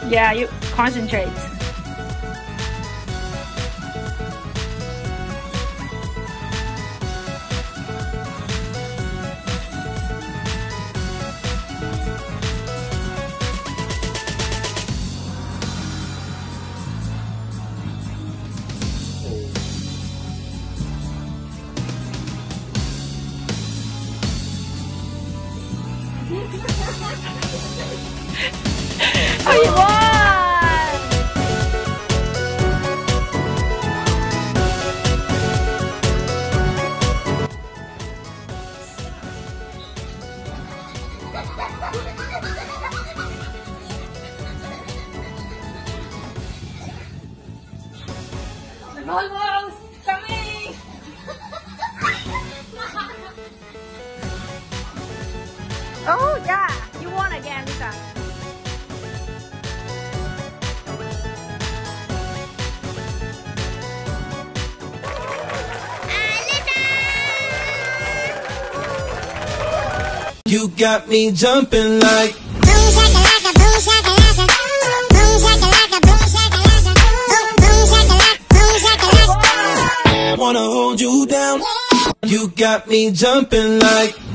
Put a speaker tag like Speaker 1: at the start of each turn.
Speaker 1: Yeah, you concentrate. Oh, you won! The Volvo's coming! Oh yeah, you won again, Lisa.
Speaker 2: You got me jumping like
Speaker 3: boom shakalaka, boom shakalaka, boom shakalaka, boom shakalaka, boom shakalaka, boom shakalaka.
Speaker 2: wanna hold you down. You got me jumping like